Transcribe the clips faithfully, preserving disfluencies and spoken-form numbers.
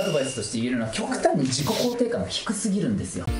ドバイスとして言えるのは、極端に自己肯定感が低すぎるんですよ。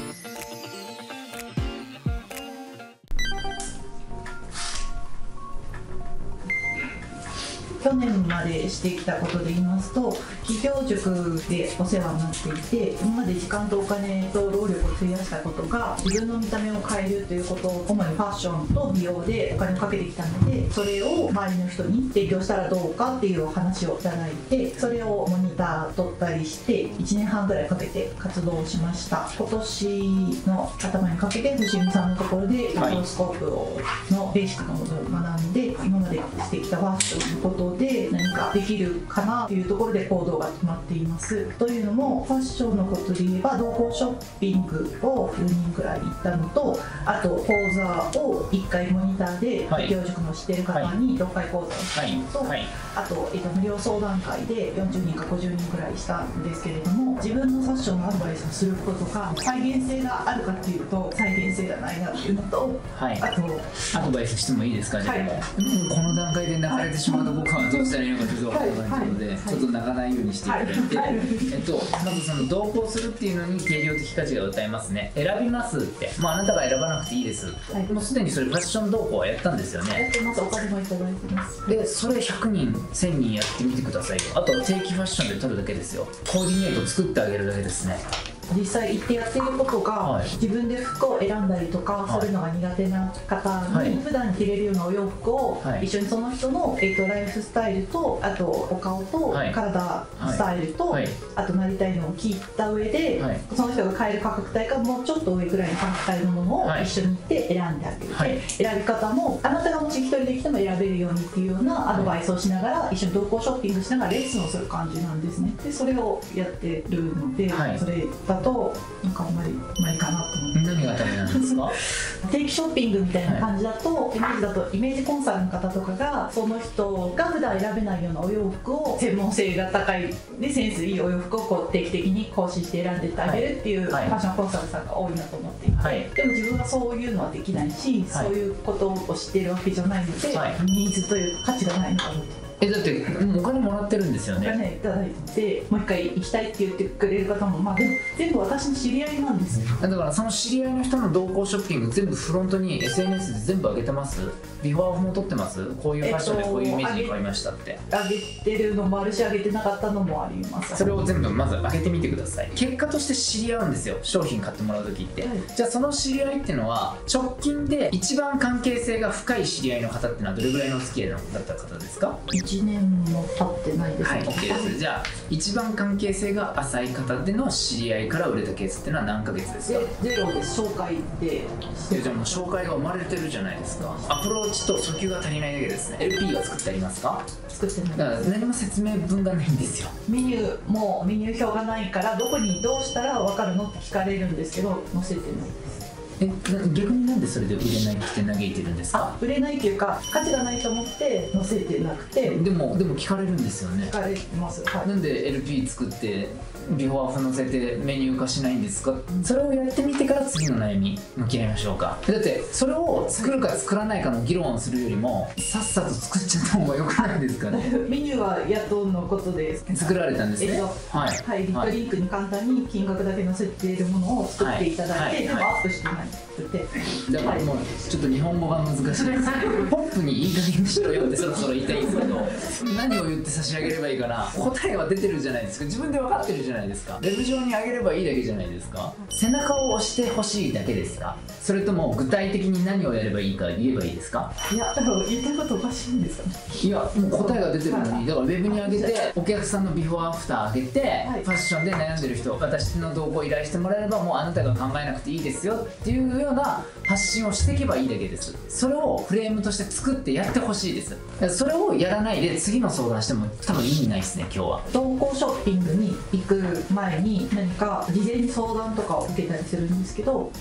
去年までしてきたことで言いますと、企業塾でお世話になっていて、今まで時間とお金と労力を費やしたことが自分の見た目を変えるということを、主にファッションと美容でお金をかけてきたので、それを周りの人に提供したらどうかっていうお話をいただいて、それをモニター取ったりしていちねんはんぐらいかけて活動しました。今年の頭にかけて藤見さんのところでマイクロスコープをのベーシックなものを学んで、今までしてきたファッションのことで何かできるかなというところで行動が決まっています。というのも、ファッションのことで言えば同行ショッピングをじゅうにんくらい行ったのと、あと講座をいっかいモニターで企業塾の知っている方にろっかい講座をしたのと、はいはい、あと、えっと、無料相談会でよんじゅうにんかごじゅうにんくらいしたんですけれども、自分のファッションのアドバイスをすることが再現性があるかっていうと再現性がないなっていうのと、はい、あとアドバイスしてもいいですか、じゃあ、はい、もうこの段階で泣かれてしまうと僕はどうしたらいいのかちょっと分からないので、はいはい、ちょっと泣かないようにしていただいて、はいはい、えっと、まずその同行するっていうのに定量的価値が歌えますね。選びますって、もうあなたが選ばなくていいですって、はい、もうすでにそれファッション同行はやったんですよね。 やってます。お金もいただいてます。 でそれひゃくにんせんにんやってみてくださいよ。あとは定期ファッションで撮るだけですよ。コーディネート作ってあげるだけですね。 実際行ってやっていることが、はい、自分で服を選んだりとかするのが苦手な方に、はい、普段着れるようなお洋服を、はい、一緒にその人の、えー、とライフスタイルと、あとお顔と、はい、体スタイルと、はい、あとなりたいのを聞いた上で、はい、その人が買える価格帯かもうちょっと上ぐらいの価格帯のものを一緒に行って選んであげる、はい、選び方もあなたがもし一人で来ても選べるようにっていうようなアドバイスをしながら、はい、一緒に同行ショッピングしながらレッスンをする感じなんですね。でそれをやってるので、はい、それだとなんかあんまりまあいいかなと思って。 何がダメなんですか？ 定期ショッピングみたいな感じだと、はい、イメージだとイメージコンサルの方とかがその人が普段選べないようなお洋服を専門性が高いでセンスいいお洋服をこう定期的に更新して選んでってあげるっていうファッションコンサルさんが多いなと思っていて、はい、でも自分はそういうのはできないし、はい、そういうことを知っているわけじゃないので、はい、ニーズという価値がないのかなと。 えだってお金もらってるんですよね。 お金いただいてもう一回行きたいって言ってくれる方も、まあでも全部私の知り合いなんですよ。 だからその知り合いの人の同行ショッピング全部フロントに エスエヌエス で全部上げてます？ビフォーアフも撮ってます？こういうファッションでこういうイメージに買いましたって。 上げてるのもあるし上げてなかったのもあります。 それを全部まず上げてみてください。結果として知り合うんですよ、商品買ってもらう時って、はい、じゃあその知り合いっていうのは直近で一番関係性が深い知り合いの方っていうのはどれぐらいのお付き合いだった方ですか？ いちねんも経ってないです。はい、 OK です。じゃあ一番関係性が浅い方での知り合いから売れたケースっていうのは何ヶ月ですか？ ゼロです。紹介で。 じゃあもう紹介が生まれてるじゃないですか。アプローチと訴求が足りないだけですね。 エルピー は作ってありますか？ 作ってない。 だから何も説明文がないんですよ。 メニューもメニュー表がないからどこにどうしたら分かるのって聞かれるんですけど載せてないです。 え逆になんでそれで売れないって嘆いてるんですか？ 売れないっていうか価値がないと思って載せてなくて。 でもでも聞かれるんですよね。 聞かれます、はい、 なんで エルピー 作ってビフォーアフ載せてメニュー化しないんですか？それをやってみてから次の悩み向き合いましょうか。だってそれを作るか作らないかの議論をするよりもさっさと作っちゃった方がよくないですかね。 メニューはやっとのことです作られたんですね。えっとはい、はい、リットリンクに簡単に金額だけ載せているものを作っていただいて、でもアップしてないくて、 だからもうちょっと日本語が難しいです。ポップにいい加減にしろよってそろそろ言いたいんですけど、何を言って差し上げればいいかな。答えは出てるじゃないですか。自分で分かってるじゃないですか。ウェブ上に上げればいいだけじゃないですか。背中を押してほしいだけですか、それとも具体的に何をやればいいか言えばいいですか？ いや、だから言いたいことおかしいんですかね。 いや、もう答えが出てるのに、だからウェブに上げてお客さんのビフォーアフター上げて、はい、ファッションで悩んでる人、私の動向を依頼してもらえればもうあなたが考えなくていいですよっていうような発信をしていけばいいだけです。それをフレームとして作ってやってほしいです。それをやらないで次の相談しても多分意味ないですね、今日は。 同行ショッピングに行く前に何か事前に相談とかを受けたりするんですけど、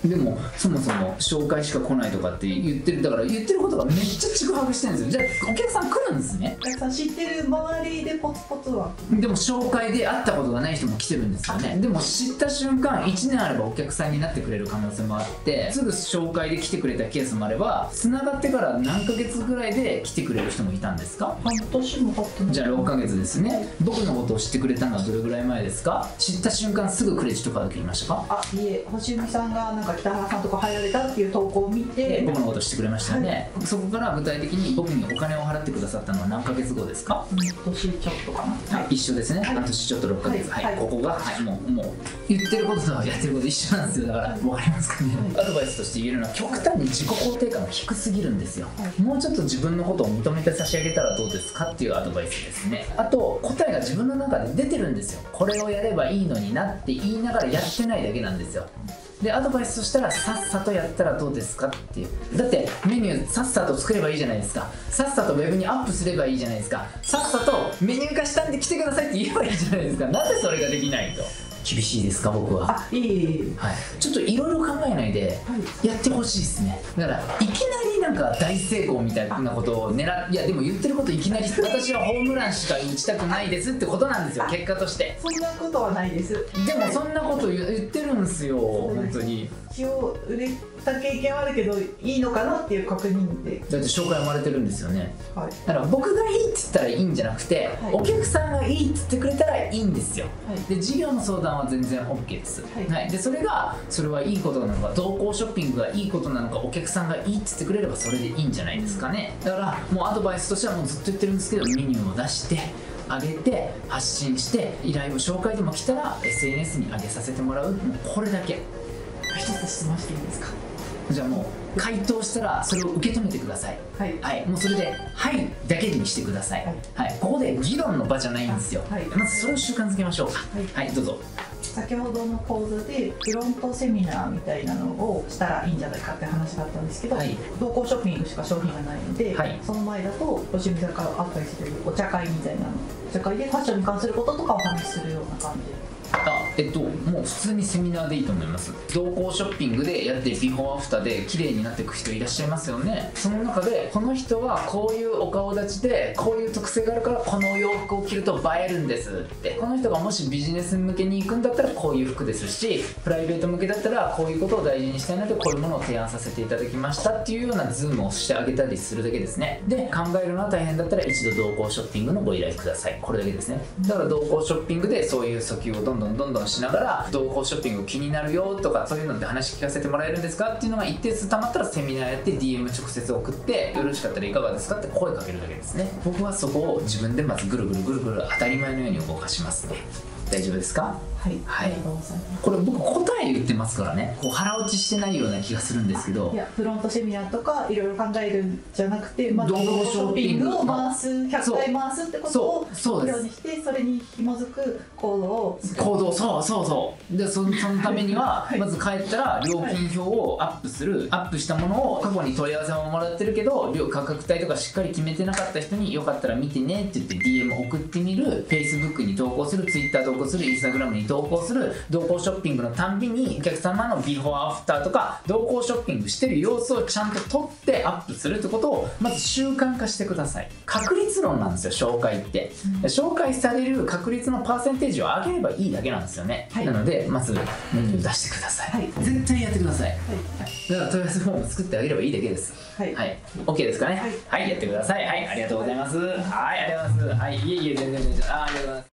でもそもそも紹介しか来ないとかって言ってる、だから言ってることがめっちゃちぐはぐしてるんですよ。じゃあお客さん来るんですね。 お客さん知ってる周りでポツポツは。 でも紹介で会ったことがない人も来てるんですよね。でも知った瞬間いちねんあればお客さんになってくれる可能性もあって、すぐ紹介で来てくれたケースもあれば、つながってから何ヶ月ぐらいで来てくれる人もいたんですか？ 半年も経ってない。 じゃあろっかげつですね。僕のことを知ってくれたのはどれぐらい前ですか？知った瞬間すぐクレジットカード切りましたか？ あ、いえ、星海さんがなんか北原さんとか入られたっていう投稿を見て僕のことを知ってくれましたよね、はい、そこから具体的に僕にお金を払ってくださったのは何ヶ月後ですか？ 半年ちょっとかな。 はい、一緒ですね、はい、半年ちょっとろっかげつ、はい、はい、ここが、はい、もうもう言ってることとやってること一緒なんですよ。だから分かりますかね、はい、アドバイスとして言えるのは極端に自己肯定感が低すぎるんですよ、はい、もうちょっと自分のことを認めて差し上げたらどうですかっていうアドバイスですね。あと答えが自分の中で出てるんですよ。これをやればいいのになって言いながらやってないだけなんですよ。でアドバイスとしたらさっさとやったらどうですかっていう。だってメニューさっさと作ればいいじゃないですか。さっさとウェブにアップすればいいじゃないですか。さっさとメニュー化したんで来てくださいって言えばいいじゃないですか。なぜそれができないと。厳しいですか僕は。 あ、いいいい、 はい、ちょっといろいろ考えないでやってほしいですね。だからいきなりなんか大成功みたいなことを狙っ、いやでも言ってることいきなり私はホームランしか打ちたくないですってことなんですよ、結果として。 そんなことはないです。 でもそんなこと言ってるんですよ本当に。 一応売れた経験はあるけどいいのかなっていう確認で。 だって紹介生まれてるんですよね、 はい、 だから僕がいいって言ったらいいんじゃなくて、はい、お客さんがいいって言ってくれたらいいんですよ、はい、で事業の相談は全然 OK です、はいはい、でそれがそれはいいことなのか、同行ショッピングがいいことなのか、お客さんがいいって言ってくれればそれでいいんじゃないですかね。だからもうアドバイスとしてはもうずっと言ってるんですけど、メニューを出して上げて発信して依頼を紹介でも来たら エスエヌエス に上げさせてもらう、もうこれだけ。 一つ質問していいですか？ じゃあもう回答したらそれを受け止めてください。はい、はい、もうそれで「はい」だけにしてください。はい、はい、ここで議論の場じゃないんですよ。はい、まずそれを習慣づけましょうか。はい、はい、どうぞ。 先ほどの講座でフロントセミナーみたいなのをしたらいいんじゃないかって話があったんですけど、はい、同行ショッピングしか商品がないので、はい、その前だと星見さんからあったりするお茶会みたいなの、お茶会でファッションに関することとかをお話しするような感じで。 あ、えっと、もう普通にセミナーでいいと思います。同行ショッピングでやってビフォーアフターで綺麗になっていく人いらっしゃいますよね。その中でこの人はこういうお顔立ちでこういう特性があるからこの洋服を着ると映えるんですって、この人がもしビジネス向けに行くんだったらこういう服ですし、プライベート向けだったらこういうことを大事にしたいのでこういうものを提案させていただきましたっていうようなズームをしてあげたりするだけですね。で考えるのは大変だったら一度同行ショッピングのご依頼ください。これだけですね。だから同行ショッピングでそういう訴求をどんどんどんどんしながら同行ショッピング気になるよとかそういうのって話聞かせてもらえるんですかっていうのが一定数たまったらセミナーやって ディーエム 直接送ってよろしかったらいかがですかって声かけるだけですね。僕はそこを自分でまずぐるぐるぐるぐる当たり前のように動かしますね。大丈夫ですか？はい、はい、これ僕答え言ってますからね、こう腹落ちしてないような気がするんですけど、 いやフロントセミナーとかいろいろ考えるんじゃなくて、まず同行ショッピングを回すひゃっかい回すってことを目標にして、それに紐づく行動を行動そうそうそうで そ, そのためにはまず帰ったら料金表をアップする、アップしたものを過去に問い合わせももらってるけど価格帯とかしっかり決めてなかった人によかったら見てねって言って ディーエム 送ってみる、 Facebook に投稿する、Twitter 投稿する、Instagram に投稿する、同行ショッピングのたんびにお客様のビフォーアフターとか同行ショッピングしてる様子をちゃんと撮ってアップするってことをまず習慣化してください。確率論なんですよ紹介って、うん、紹介される確率のパーセンテージを上げればいいだけなんですよね、はい、なのでまずメニュー出してください、はい、絶対やってください、はい、だから問い合わせフォーム作ってあげればいいだけです。はい、はい、OK ですかね。はい、はい、やってください。はい、ありがとうございます。はい、ありがとうございます。はい、いえいえ全然全然ありがとうございます。